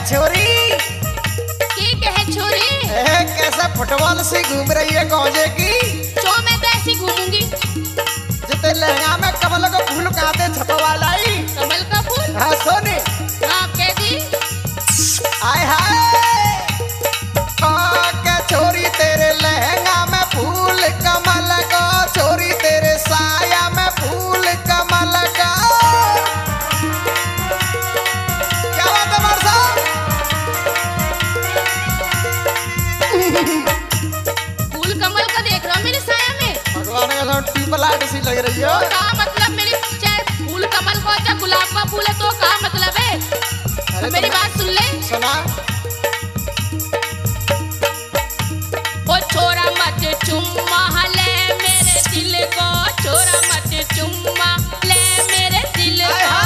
छोरी की कहे छोरी कैसे फुटबॉल से घूम रही है गौजे की। जो मैं तो ऐसी घूमूंगी। जितने लहंगा में कमल का फूल काते छपवा लाई। कमल का फूल? हाँ सोने। हाँ कह दी। आय हाय क्या छोरी तेरे लहंगा में फूल कमल का, छोरी तेरे साया में फूल कमल का। क्या बात है मार साहब? फूल कमल का देख रहा हूँ मेरे साया में। भगवान का ट्यूब लाइट सी लग रही है। तो क्या मतलब मेरी, चाहे फूल कमल का चाहे गुलाब का फूल है तो क्या मतलब है? तो मेरी बात सुन ले। सुना। ओ छोरा मत चुम्मा ले मेरे दिल को, छोरा मत चुम्मा ले मेरे दिल को।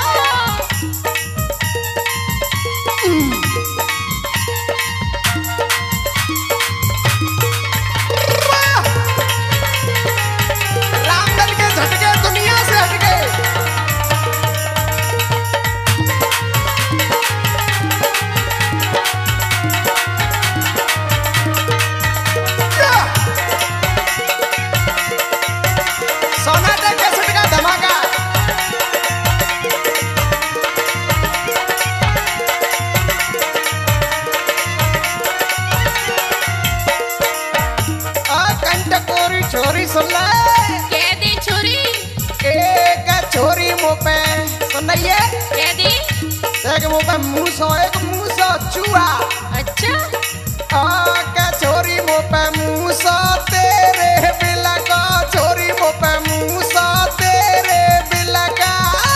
रामदल के झटके दुनिया से हटके। सोनाटे के झटका धमाका। कंटकोरी छोरी सुन ले। कह दी छोरी। एक छोरी मुँह पे सुनिए। कह दी। एक मुँह पे मूसो, एक मूसो चूहा। अच्छा क्या छोरी मुँह पे मूसो तेरे बिल का, छोरी मुँह पे मूसो तेरे बिल का।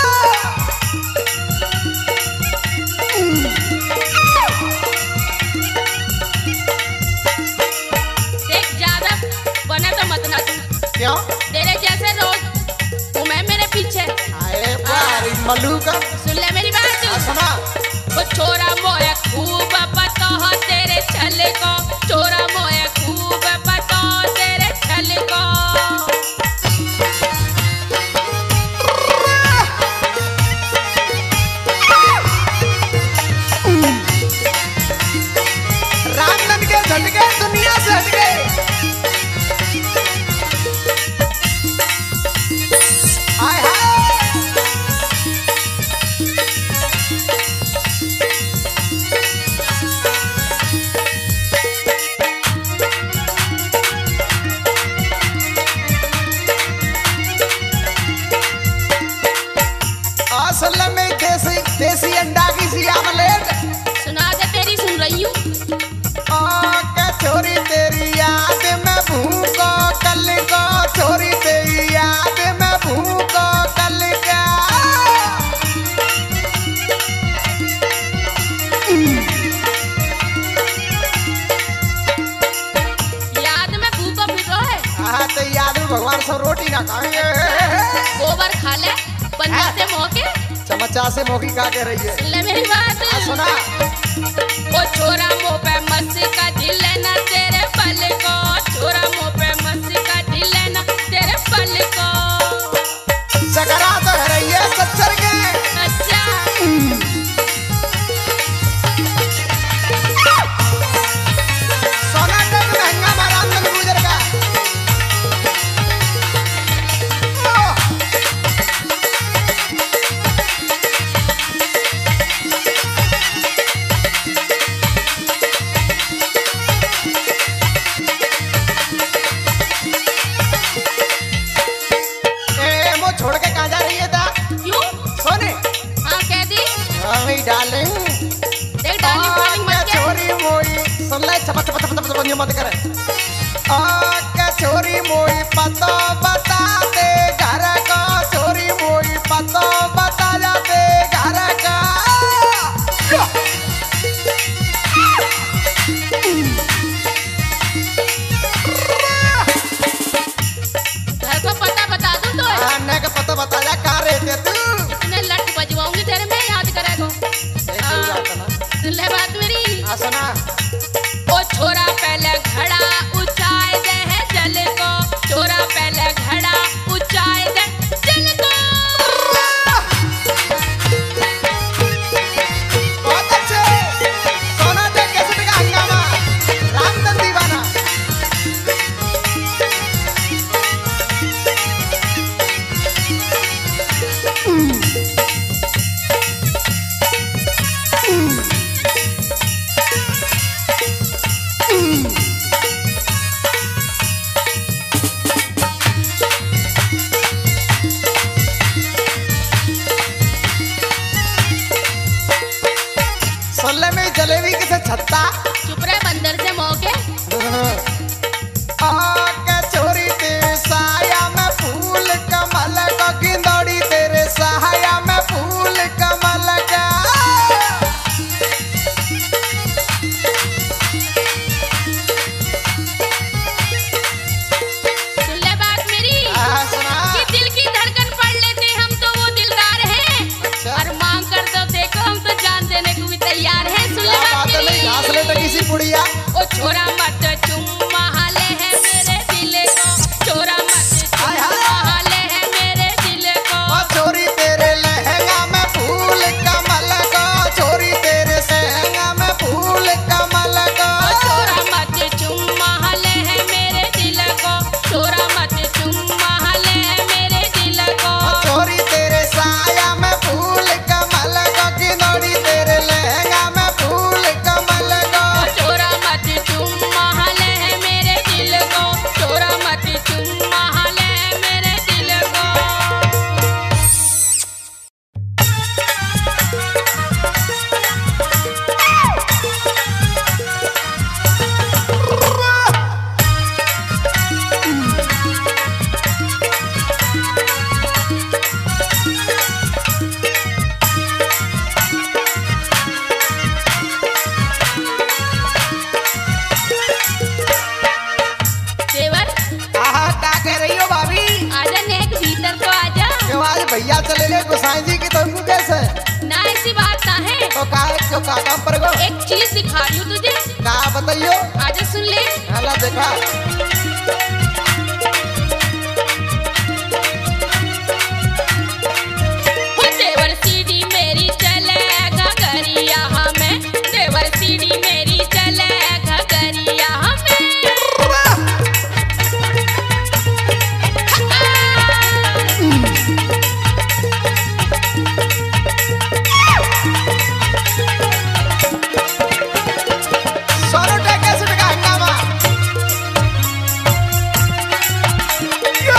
देख ज्यादा बने तो मत ना तू। क्यों? तेरे जैसे रोज घूमे मेरे पीछे। अरे बारी मल्लू का। सुन ले मेरी बात। सुना। वो छोरा मोए खूब पता हो तेरे छल को, छोरा मोए खूब पता हो तेरे छल को। रामधन के झटके दुनिया से हटके। आय हाय असल में देसी देसी अंडा की सी आमलेट। सुना दे तेरी सुन रही हूँ। क्या छोरी तेरी याद में भूखो कल को, छोरी तेरी याद में भूखो कल का। याद में भूखा फिर रहा है। हाँ तो याद में भगवान सब रोटी ना खाएंगे। गोबर खा ले पंजा से मोके। चमचा से मोकी का कह रही है। सुन ले मेरी बात। सुना। वो छोरा मुँह पे मस्सी का दिल ना तेरे पल को, छोरा मुँह पे मस्सी का दिल ना तेरे पल को। सकरा तो है रही है सच्चर के। अच्छा सोनाटे में महंगा महाराज में गुजर का। छोड़ के कहाँ जा रही है ता? क्यों? सोने। हाँ कह दी। अरे डार्लिंग। देख डार्लिंग मत कह। छोरी मोई सुन ले, चपा चपा चपा चपा मत करे। क्या छोरी मोई पता बता दे घर का, छोरी मोई पता बता जा दे घर का। घर का पता बता दूं तो? आने का पता बता जा कहाँ रहते तू। इतने लट बजवाऊंगी तेरे में याद करेगा। सुन ले बात मेरी। हाँ सुना। ओ छोरा पहले घड़ा उचाए दे है जल को, छोरा पहले में जलेबी किसे छत्ता चुप रहे बंदर से मौके। आके छोरी तेरे साया में फूल कमल का गिंदड़ी तेरे साया में फूल कमल का। सुन ले बात मेरी सुना कि दिल की धड़कन पढ़ लेते हम तो वो दिलदार हैं। अच्छा। और मांग कर तो देखो हम तो जान देने को भी तैयार हैं। सुन ले बात बात नहीं घास ले तो किसी पुड़िया ओ छोरा मत चुम्मा हाले है मेरे दिल को, छोरा मत चुम्मा हाले है मेरे दिल को। ओ छोरी तेरे लहंगा में फूल कमल का छोरी तेरे लहंगा में फूल कमल का। ओ छोरा मत चुम्मा हाले है मेरे दिल को, छोरा मत चुम्मा हाले है मेरे दिल को। ओ छोरी तेरे साया में फूल कमल का गिनौड़ी तेरे लहंगा में फूल कमल का। ओ छोरा मत चुम्मा हाले है मेरे दिल को, छोरा मत चुम्मा हाले है मेरे दिल को। देवर आहा क्या कह रही हो भाभी आजा नेक भीतर तो आजा। क्यों आज भैया चले गए गोसाई जी की तुमको कैसे ना ऐसी बात ना है, तो क्यों का काम पर गो एक चीज दिखा रही हूँ तुझे, ना बताइयो आजा सुन ले। अल्लाह देखा हो देवर सीढ़ी मेरी चले घगरिया हमें, देवर सीढ़ी मेरी चले घगरिया हमें। सोनू टेके सुट का हंगामा यो!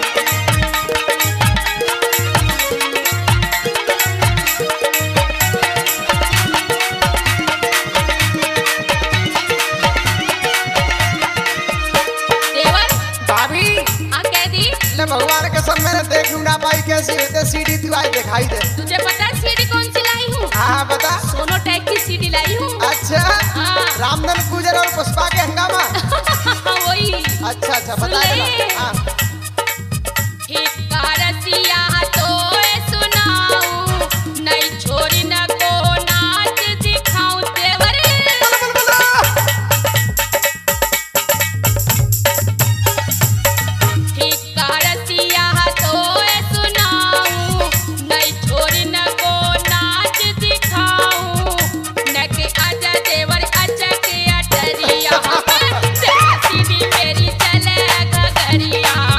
देवर भाभी हाँ कह दी, ले भगवान के सब मैंने देख ना पाई कैसी होते सीढ़ी तू आई दिखाई दे तुझे पता है सीढ़ी कौन सी लाई हूँ? हाँ बता सोनोटेक की सीढ़ी लाई हूँ। अच्छा हाँ रामधन पूजन और पुष्पा के हंगामा वही अच्छा अच्छा बता सुन ले। देना हाँ हिक्का रसिया तो सुनाऊं, नहीं छोरी न को नाच दिखाऊं देवर। हिक्का रसिया तो सुनाऊं, नहीं छोरी न को नाच दिखाऊं। नक आजा देवर आजा के अटरिया, सीधी मेरी चले घगरिया।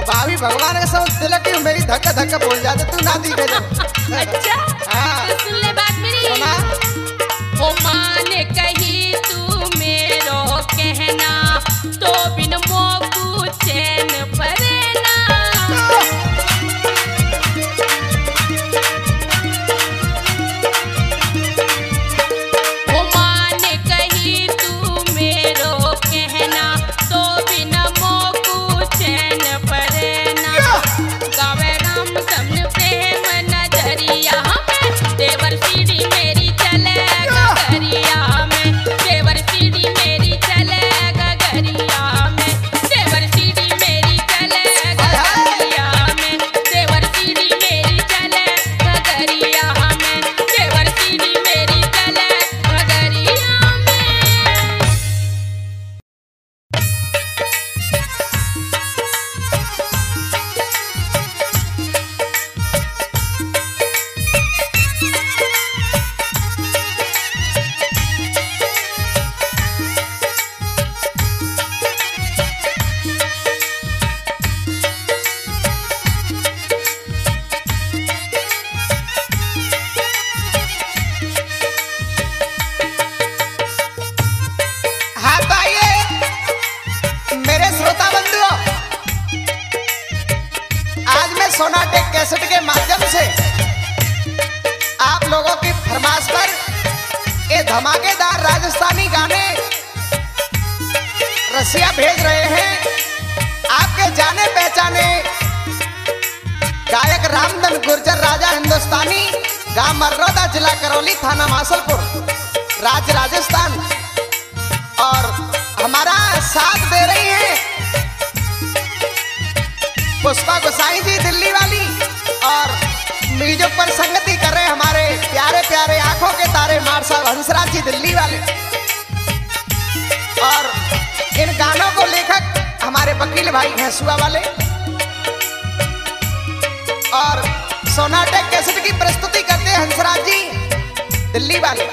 भाभी भगवान के साथ दिल की मेरी धक्का धक्का बोल जाते तू ना दी के अच्छा हाँ। तो सुन ले बात मेरी। सुना ओ माने कही तू मेरो कहना तो बिन मोकू चैन परेना। ओ माने कही तू मेरो कहना तो बिन मोकू चैन परेना। गावे राम समन प्रेम नजरिया में देवर सीढ़ी मेरी चले गगरिया में। देवर सीढ़ी मेरी चले गगरिया में। देवर सीढ़ी मेरी चले गगरिया में। देवर सीढ़ी मेरी चले गगरिया में। देवर सीढ़ी मेरी चले गगरिया में। हाँ तो आइए मेरे श्रोता बंधुओं, आज मैं सोनाटेक कैसेट के माध्यम से आप लोगों की फरमाइश पर ये धमाकेदार राजस्थानी गाने रसिया भेज रहे हैं। आपके जाने पहचाने गायक रामधन गुर्जर राजा हिंदुस्तानी, गांव मर्रोदा, जिला करौली, थाना मासलपुर, राज्य राजस्थान। और हमारा साथ दे रही हैं पुष्पा गोसाई जी दिल्ली वाली, और म्यूजिक पर संगति कर रहे हमारे प्यारे प्यारे आंखों के तारे मार साहब हंसराज जी दिल्ली वाले। और इन गानों को लेखक हमारे वकील भाई हंसुआ वाले, और सोनाटेक कैसेट की प्रस्तुति करते हैं हंसराज जी दिल्ली वाले।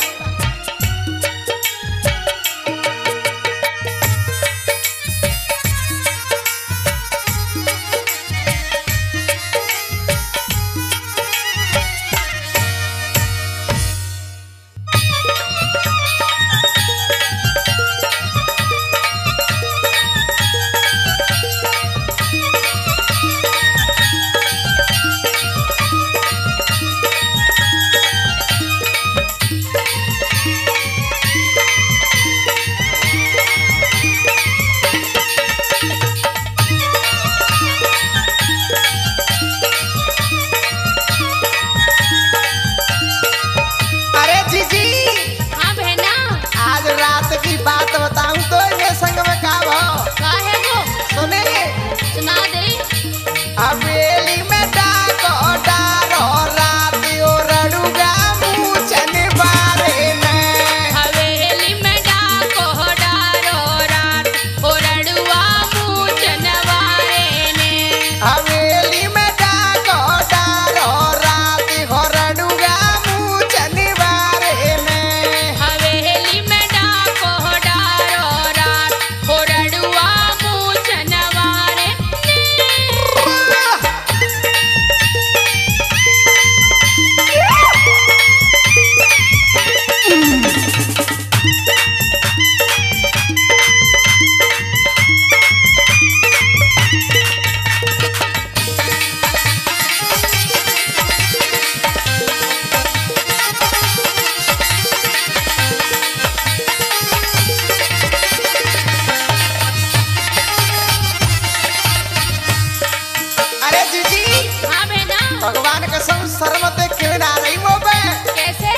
भगवान कसम शर्मते क्यों ना रही वो बे कैसे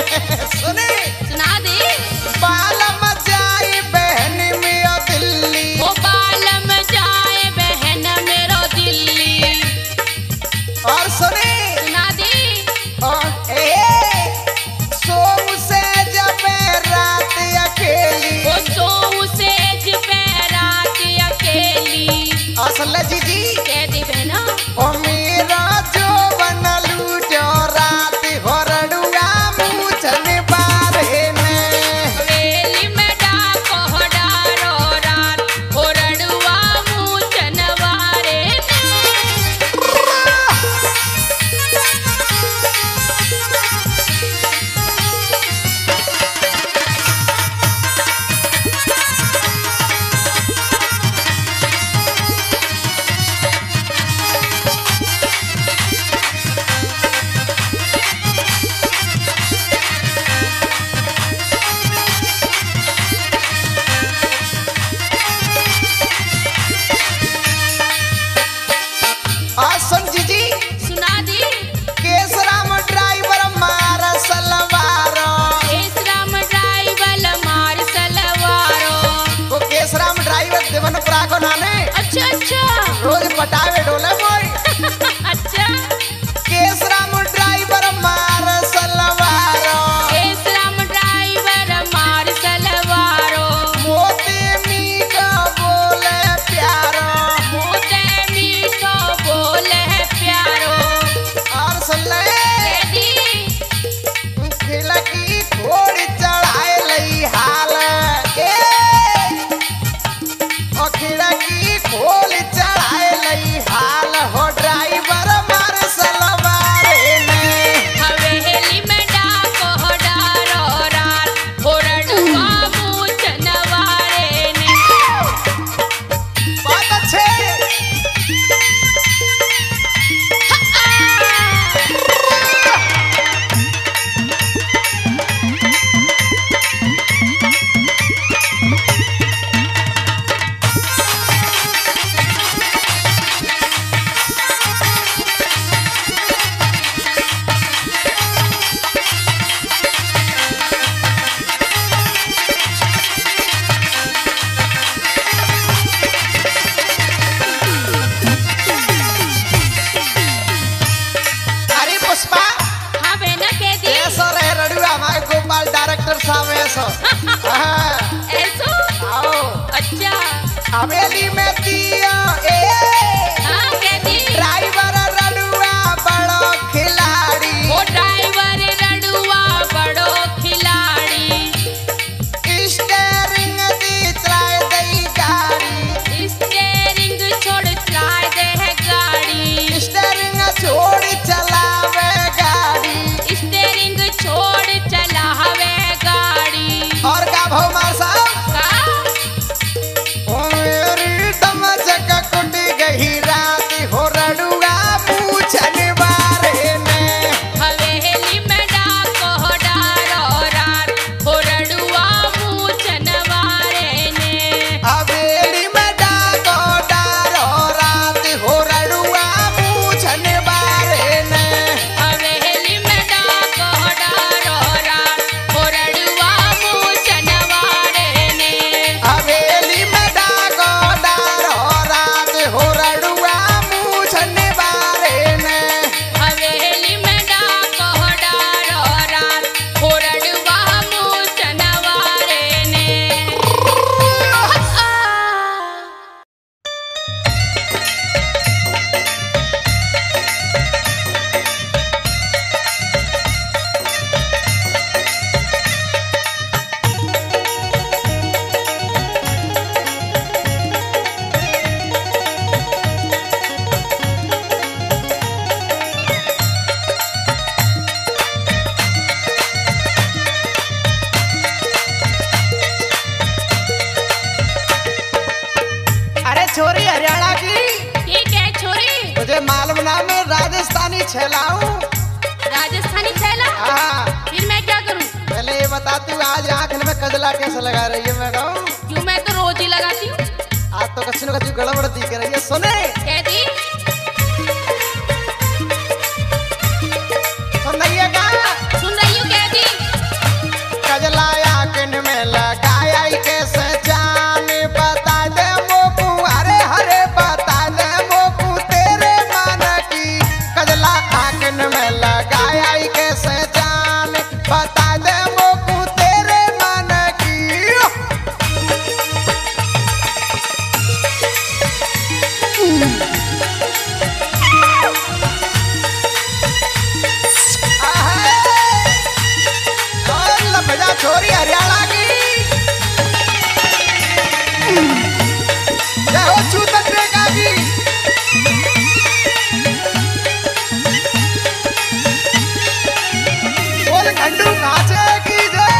सुने सुना दे। बालम जाए बहन मेरो दिल्ली, ओ बालम जाए बहन मेरो दिल्ली। और सुने सुना दे। सोऊ से जब रात अकेली, ओ सोऊ से जब रात अकेली। असल जी कह दे बहना ओ मेरा जो बन लूटो हवेली में दिया ए हाँ कह दी ड्राइवर रडुआ बड़ो खिलाड़ी वो ड्राइवर रडुआ बड़ो खिलाड़ी स्टीयरिंग दी चलाए दई गाड़ी स्टीयरिंग छोड़ चलाए दे है गाड़ी स्टीयरिंग छोड़ चलावे गाड़ी स्टीयरिंग छोड़ चलावे गाड़ी और का भाव मार साहब का ओ मेरी तमचक कुटी गई रात हो रडुआ पूछन बारे ने हवेली में डाको डारो रात हो रडुआ मूछन वारे ने हवेली में डाको डारो रात हो रडुआ पूछन बारे ने हवेली में डाको डारो रात हो रडुआ मूछन वारे ने हवेली में डाको डारो रात हो रडुआ पूछन बारे ने हवेली में डाको डारो रात हो रडुआ मूछन वारे ने अरे छोरी हरियाणा की ठीक है छोरी तुझे मालूम ना मैं राजस्थानी छलाऊं राजस्थानी छैला हाँ फिर मैं क्या करूं पहले ये बता तू आज आंख में कजला कैसे लगा रही है मैडम क्यों मैं तो रोज ही लगाती हूँ आज तो कछु न कछु गड़बड़ दिख रही है सुने कह दी सुनिए का सुन रही हूँ कह दी कजला आंखन में लगाया ही कैसे जान बता दे मोकू अरे हरे बता दे मोकू तेरे मन की कजला आंखन में लगाया ही कैसे जान बता दे मोकू तेरे मन की लफड़ा छोरी हरियाणा की जय हो चूतन रेखा की बोल घंटू काचे की जय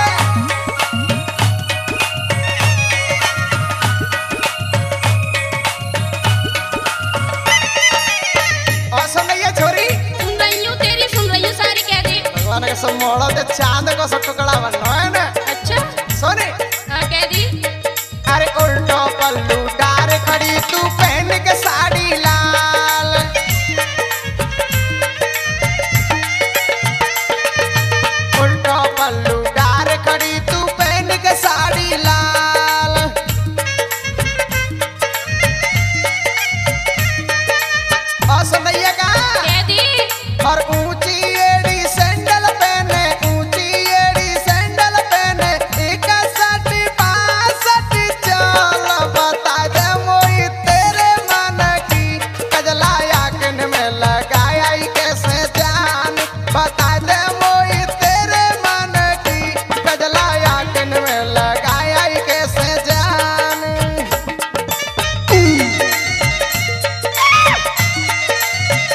और सुनिए छोरी सुन रही हूँ तेरी सुन रही हूँ सारी कह दी भगवान के सब मोड़ा ते चांद को सब टुकड़ा बनना है ना अच्छा सोने हाँ कह दी अरे उल्टो पल्लू डार खड़ी तू पहन के साड़ी लाल उल्टो पल्लू डार खड़ी तू पहन के साड़ी लाल और सुनिए का कह दी और ऊंची एड़ी सैंडल पहने ऊंची एड़ी सैंडल पहने एक सटी पासट चल बता दे मोई तेरे मन की कजला आंखन में लगाया ही कैसे जान बता दे मोई तेरे मन की कजला आंखन में लगाया ही कैसे जान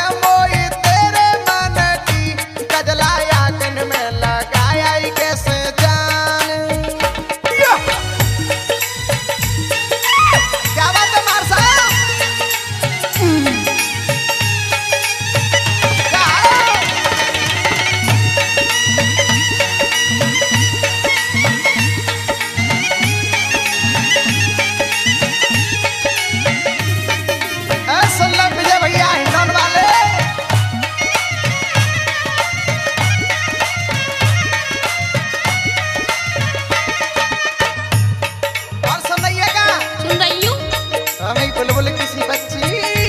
मोई तेरे मन की कजला याकन में लगाया ही कैसे जान। क्या बात है मार साहब? सुन लो विजय भैया हिंडौन वाले। और सुनाइएगा सुन रही हूँ। हमें बुलबुल किसी बच्ची।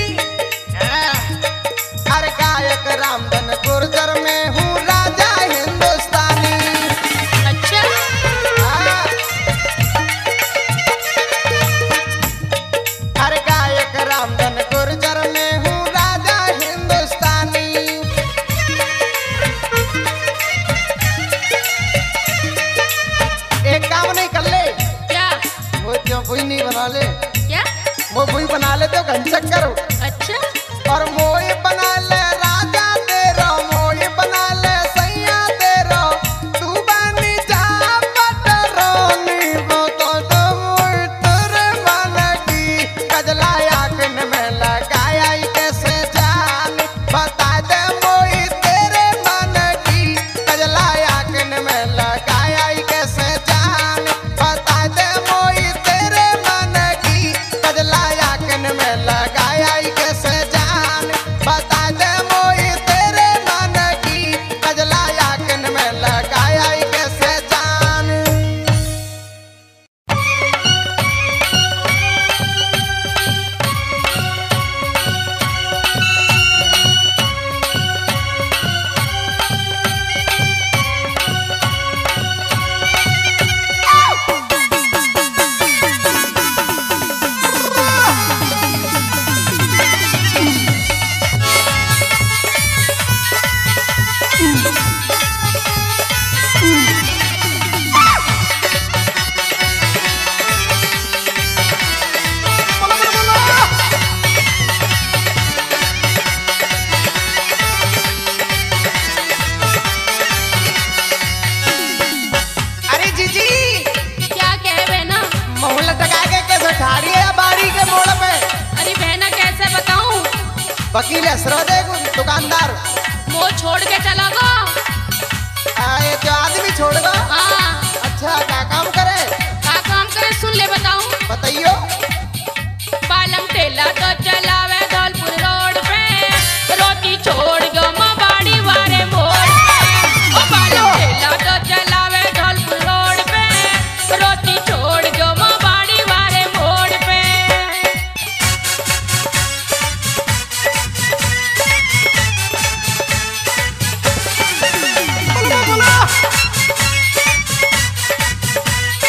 अरे गायक रामधन गुर्जर में हूँ राजा हिंदुस्तानी। अच्छा अरे गायक रामधन गुर्जर में हूँ राजा हिंदुस्तानी। एक काम नहीं कर ले, क्या वो जो बुई नहीं बना ले, क्या? वो बुई बना ले तो घंचक करो। अच्छा और मोई बना ले राजा तेरा, मोई बना ले सैया तेरा, तू बनी जा पटरोनी वो तो मोई तेरे मन की कजला याकन में लगाया ही कैसे जान। बता दे मोई तेरे मन की कजला याकन में लगाया ही कैसे जान। बता दे मोई तेरे मन की कजला याकन में लगाया ही कैसे जान। बता दे मोई तेरे मन की कजला याकन में लगाया ही कैसे जान। अरे जीजी क्या कहे बहना? मुंह लटका के कैसे ठाड़ी है बाड़ी के मोड़ पे? अरे बहना कैसे बताऊँ? वकील असरो देखो दुकानदार। वो छोड़ के चला गो। ये जो आदमी छोड़ दो। हाँ अच्छा क्या काम करे का काम करे सुन ले बताऊँ। बताइयो। पालम ठेला तो चलावे धौलपुर रोड पे, रोटी छोड़ गो बाड़ी वारे मोड़ पे। ओ पालम ठेला तो चलावे धौलपुर रोड पे, रोटी छोड़ गो बाड़ी वारे मोड़ पे। बोलो बोलो।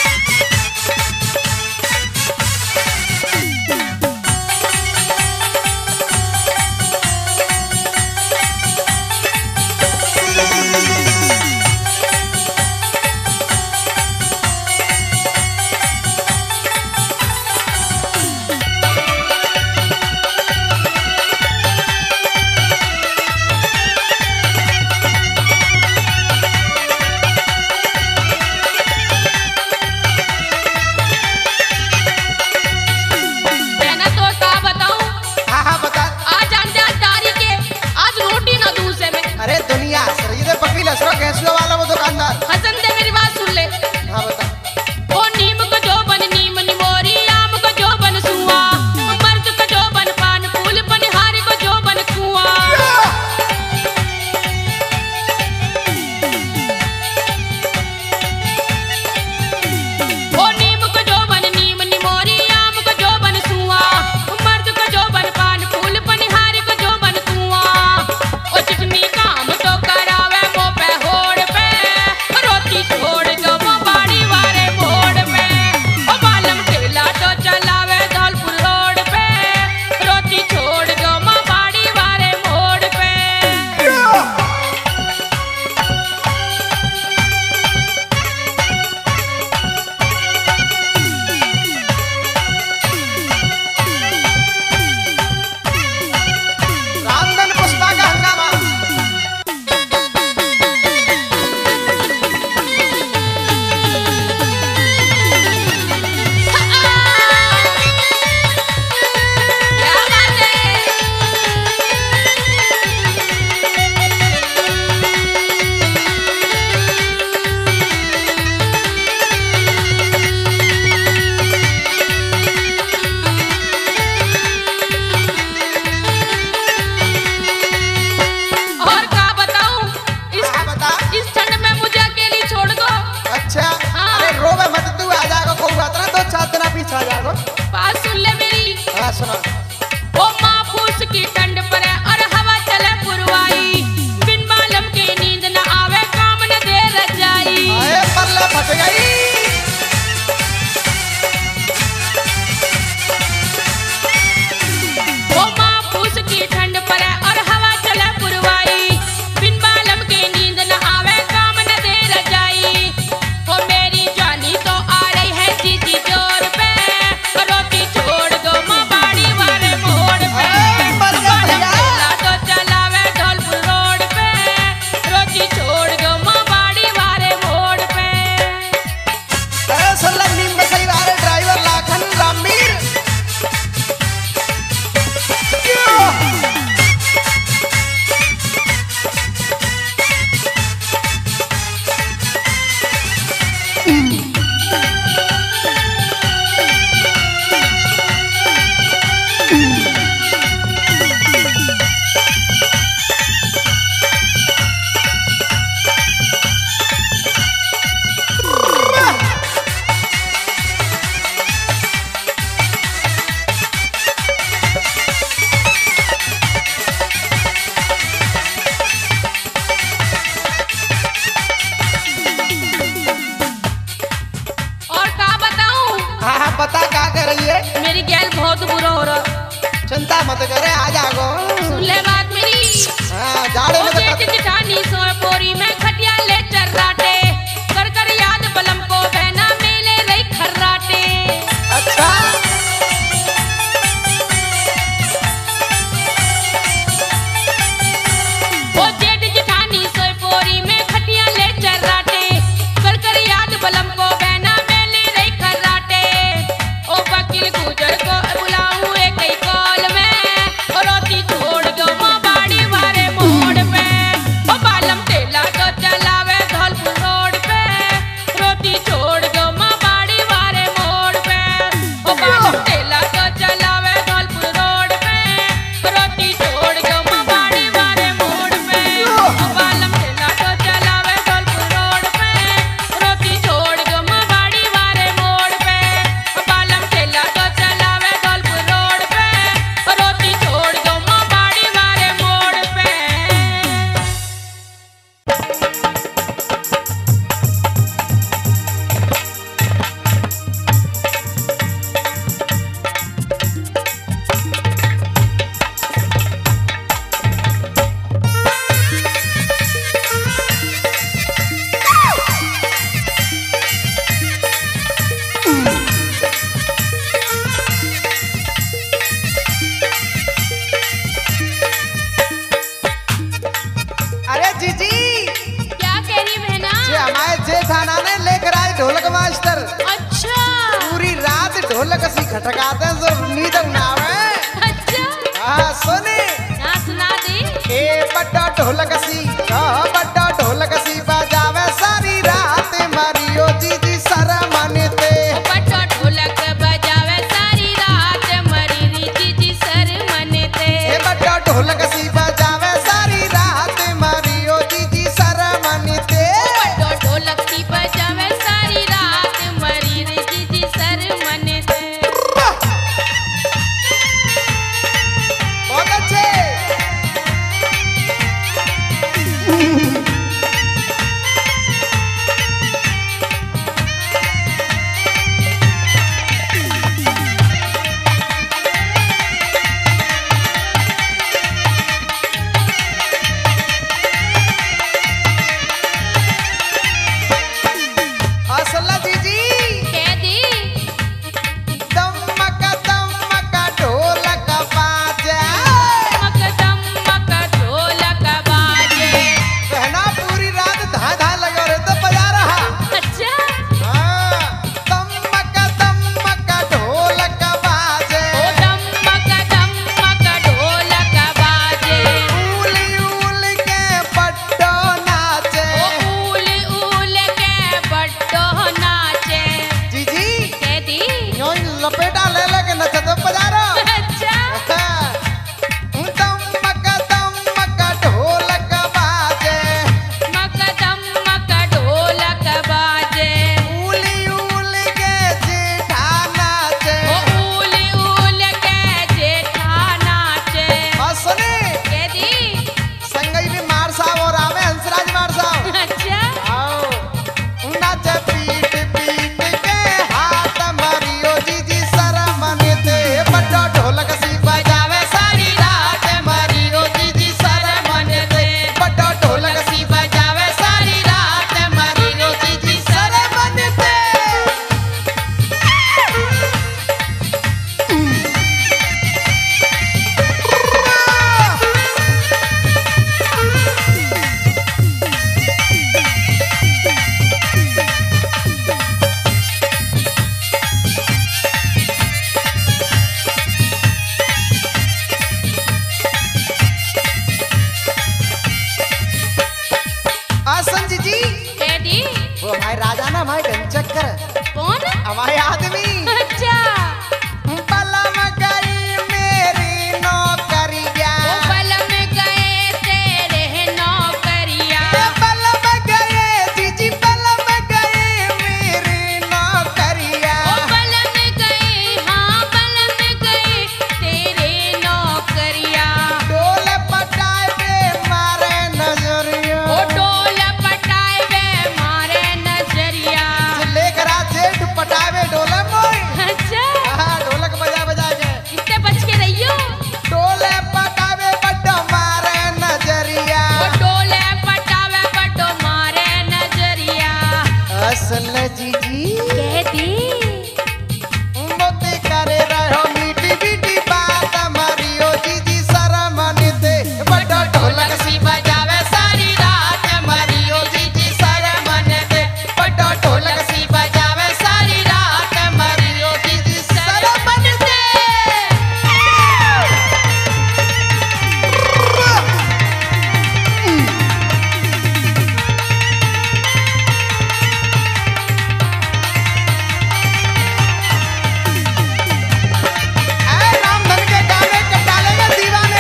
छटकाते जो नींद ना आवे। अच्छा हाँ सुनी ना सुना दी। ए बड़ा ढोलक सी बड़ा ढोलक सी बजावे सारी रात मारियो जीजी सारा मानते। बड़ा ढोलक बजावे सारी रात मरी जीजी सर मनते। ए बड़ा ढोलक सी बजावे सारी रात मारियो जीजी सारा मानते। बड़ा ढोलक सी बजावे सारी रात मरी जीजी सर मनते। बहुत अच्छे। असला जीजी कह दी दमक ढोलक बाजे। मक ढोलक बाजे। कहना पूरी रात धा धा लगा रहे तो बजा रहा। अच्छा हाँ, दमक ढोलक बाजे। ओ दमक ढोलक बाजे। उली के बड्डो नाचे। ओ उल के बड्डो नाचे। जीजी कह दी यूं ही लपेटा ले लेके नचे तो बजा रहा। अच्छा दमक ढोलक बाजे। मक ढोलक बाजे। उली के जेठा नाचे। ओ उल के जेठा नाचे। और सुनी कह दी संगई भी मार साहब और आवे हंसराज मार साहब। अच्छा आओ नाच पीट के हाथ मारियो जीजी सर मनते। बड़ा ढोलक सी बजावे सारी रात मारियो जीजी सर मनते। बड़ा ढोलक सी बजावे सारी रात मारियो जीजी सर मनते। आसन जीजी कह दी वो हमारे राजा ना हमारे घनचक्कर कौन? हमारे आदमी अच्छा बलम गई मेरी नौकरिया। ओ बलम गए तेरे नौकरिया। बलम गए जीजी बलम गए मेरी नौकरिया। ओ बलम गए हाँ बलम गए तेरे नौकरिया। डोल पटाए बे मारे नजरिया। ओ डोल पटाए वे मारे नजरिया। लेकर आ जेठ पटावे डोले मोई। अच्छा हाँ, ढोलक बजा बजा के इससे बच के रहियो। डोले पटावे बड्डो मारे नजरिया। ओ डोले पटावे बड्डो मारे नजरिया। असल जीजी कह दी मोती करे रहो मीठी मीठी बात मारियो जीजी शरम निते। बड़ा ढोलक सी बजावे सारी रात मारियो जीजी शरम निते। बड़ा ढोलक सी बजावे सारी रात मारियो जीजी शरम निते। रामधन के गाने के डालेंगे दीवाने।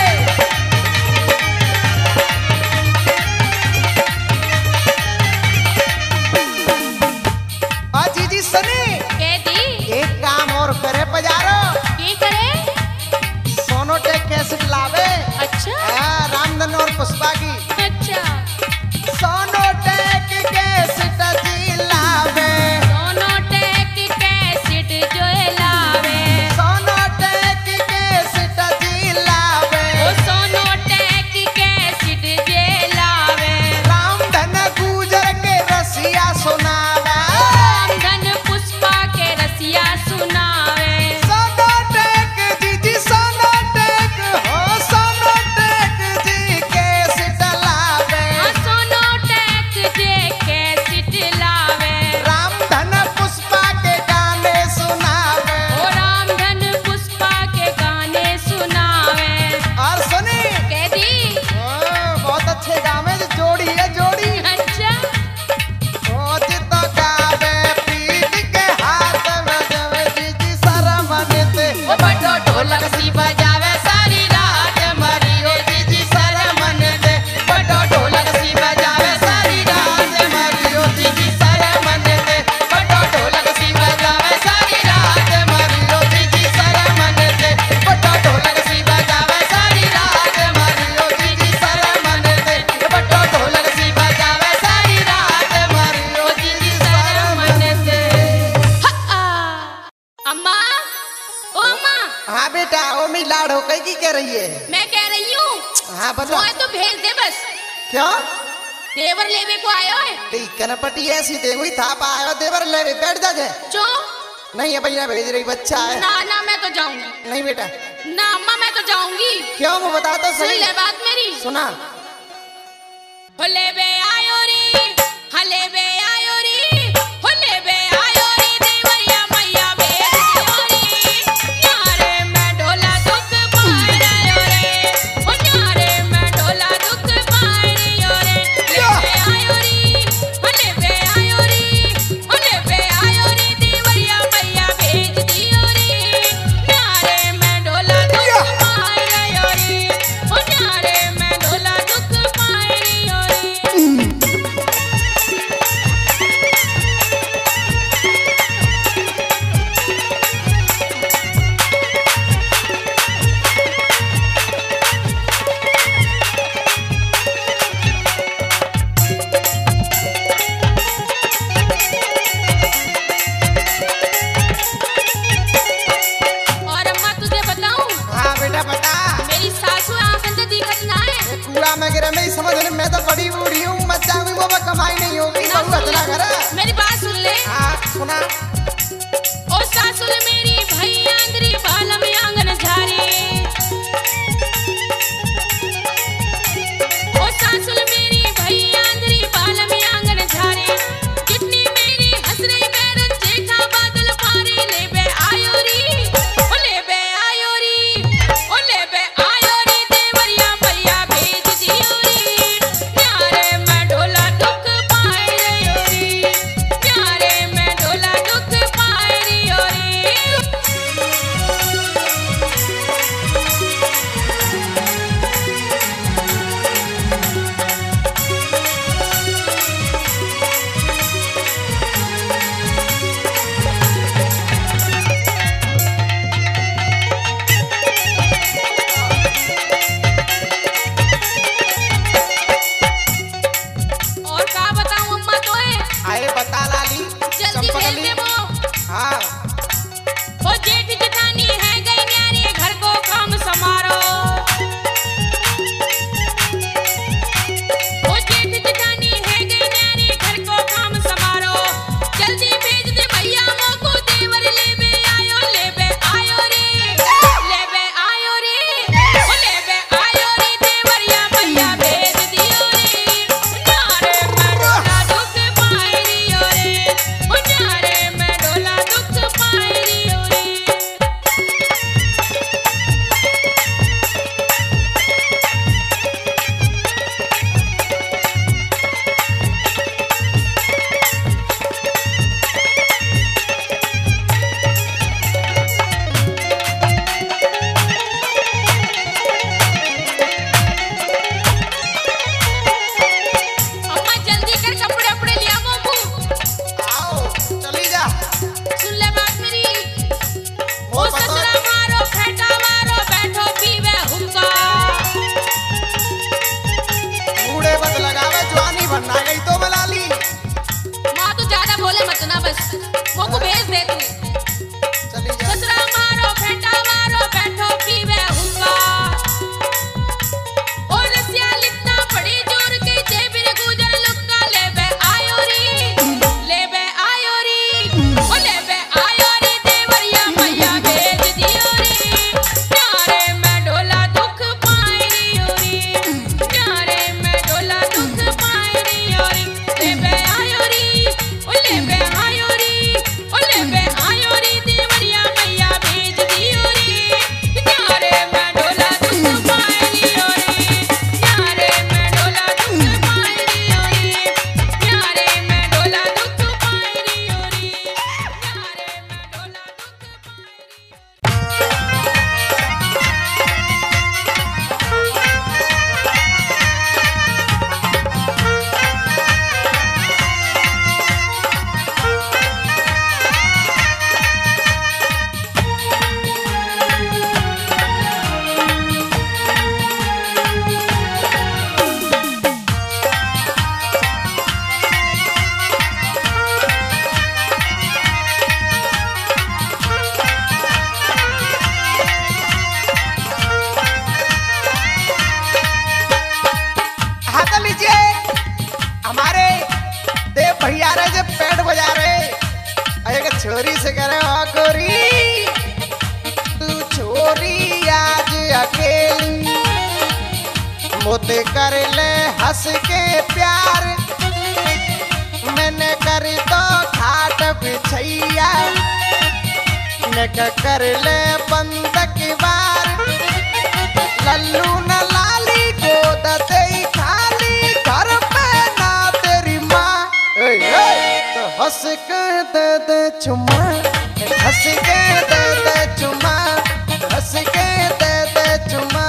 जीजी सुनी कह दी एक काम और करे पजारो। की करे? सोनोटेक कैसेट लावे। अच्छा रामधन और पुष्पा की अच्छा सोनोटेक कैसेट जी लावे। सोनोटेक कैसेट जो लावे। सोनोटेक कैसेट जी लावे। ओ सोनोटेक कैसेट जे लावे। रामधन गुजर के रसिया सुनावे। धन पुष्पा के रसिया सुनावे। सोनोटेक जीजी सोनोटेक हो सोनोटेक जी कैसेट भेज दे बस। क्यों? देवर लेवे को आयो है। कनपटी ऐसी देखो ही था पायो देवर ले रे बैठ जा जे। जो नहीं है भैया भेज रही बच्चा है। ना ना मैं तो जाऊंगी। नहीं बेटा। ना अम्मा मैं तो जाऊंगी। क्यों मैं बता तो सुन सही। ले बात मेरी। सुना। होले बे आयो री, हले बे आयो री, होले बे आयो री देवरिया मैया भेज दियो री। न्यारे मैं ढोला दुख पाए रयो रे, ओ न्यारे मैं ढोला दुख पाए रयो रे। ले बे आयो री, होले बे आयो री, होले बे आयो री देवरिया मैया भेज दियो री। न्यारे मैं ढोला दुख पाए रयो री, ओ न्यारे मैं ढोला दुख पाए रयो री। और अम्मा तुझे बताऊं, हाँ बेटा बता। मेरी सासू आंखन से दिखत ना है। कूड़ा में गिरे मैं समझ रही मैं तो बड़ी बूढ़ी हूँ मच्छा हुई वो कमाई नहीं होगी ना बहु सुन इतना ले, करे। मेरी बात सुन ले। हाँ सुना। ओ सासुल मेरी भई आंधरी बालम आंगन झारी। ओ सासुल मेरी भई आंधरी बालम आंगन झारी। कितनी मेरी हंस रही बैरन जेठा बादल पारी। ले बे आयो री, ओ ले बे आयो री, ओ ले बे आयो री देवरिया मैया भेज दियो री। न्यारे मैं ढोला दुख पाए रयो री। भैया रे जब पेट बजा रहे एक छोरी से करे ओ गोरी तू छोरी आज अकेली मोते कर ले हंस के प्यार मैंने कर तो खाट बिछैया मैं कर ले बंद की बार लल्लू न लाली गोद दे खाली घर पे ना तेरी माँ तो हंस के दे दे चुम्मा हंस के दे दे चुम्मा हंस के दे दे चुम्मा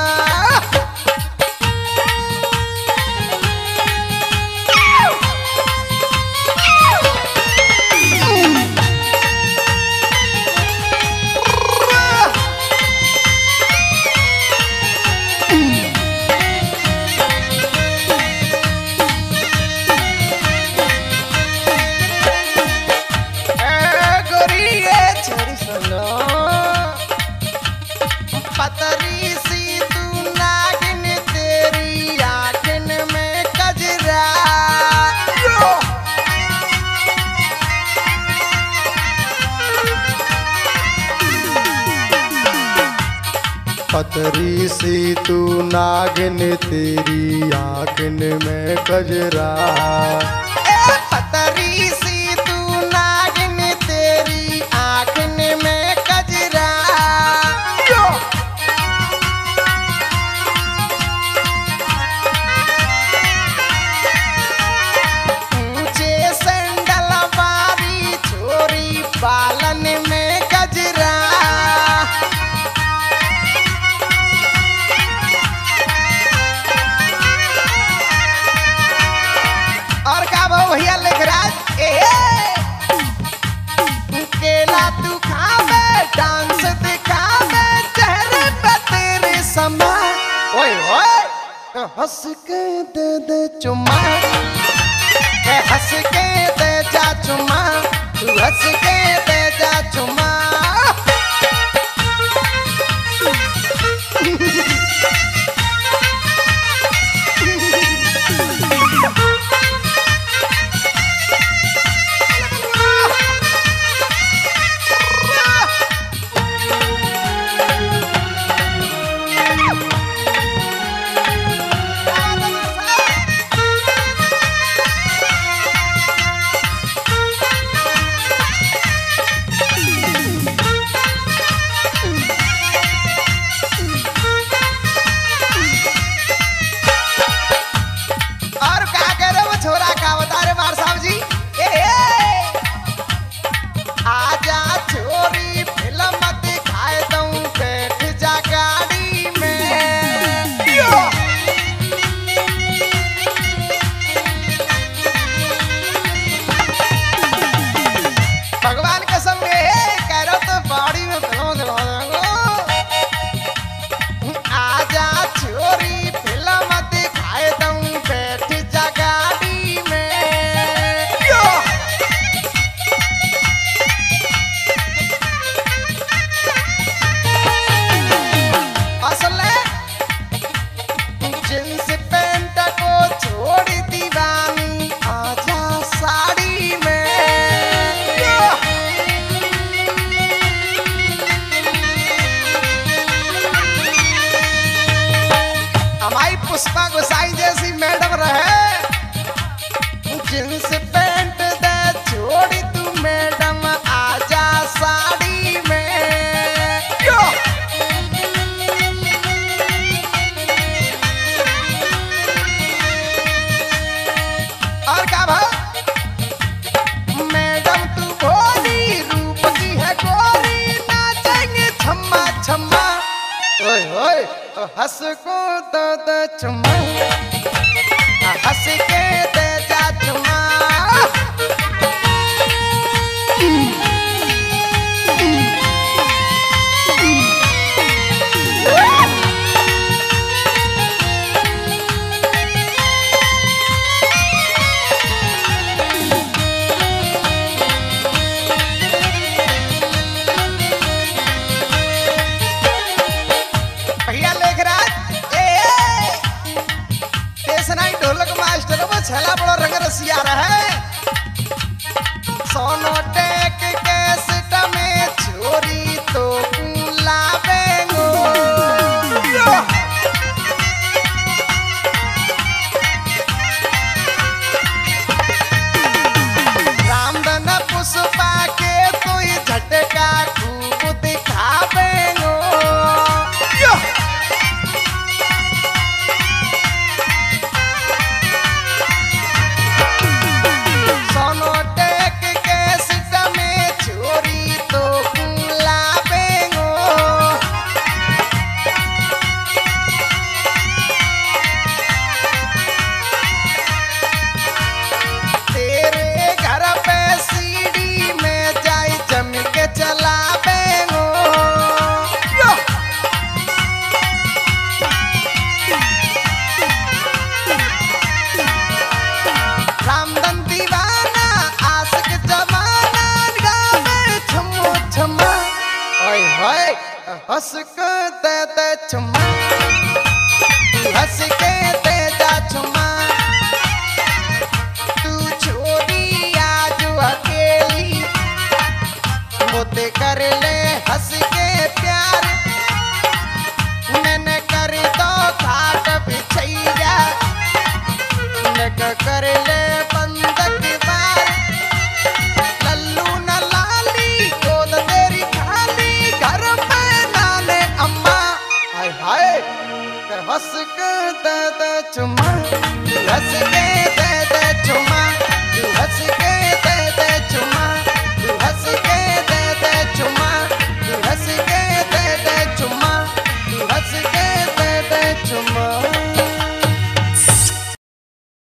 पतरी सी तू नागिन तेरी आँखन में कजरा पतरी सी तू नागिन तेरी आँखन में कजरा पतरी सी तू नागिन तेरी आँखन में कजरा बालन में गजरा और का भाव भैया लिख रहा केला तू खावे डांस दिखावे चेहरे पे तेरे समा ओए ओए हंस के दे दे चुम्मा हंस के दे जा चुम्मा तू हंस के दे जा चुम्मा पुष्पा गोसाई जैसी मैडम रहे जींस पैंट दे छोड़ी तू मैडम आजा साड़ी में यो और क्या भाई मैडम तू भोली रूप की है गोरी नाचेंगे छम्मा छम्मा ओए ओए हंस को दो दो चुम्मा हंस के दे जा चुम्मा छला बड़ा रंग रसिया रहे सोनो टेक के सिट में छोरी तो लावेंगो रामधन पुष्पा के कोई झटका खूब दिखावेंगो सोनो टेक के सिट में छोरी तो लावेंगो तेरे घर पे सीढ़ी में जाई जम के चलावेंगो रामधन दीवाना आशिक जमाना गावे छमो छमा ओए होए हंस के दे छमा तू हंस के दे जा छमा तू छोरी आज अकेली मोते कर ले हंस के प्यार मैंने कर दो खाट बिछैया नक कर ले बंदक बार लल्लू न लाली गोद तेरी खाली घर पे नाले अम्मा हाय हाय हंस के दे चुम्मा हंस के दे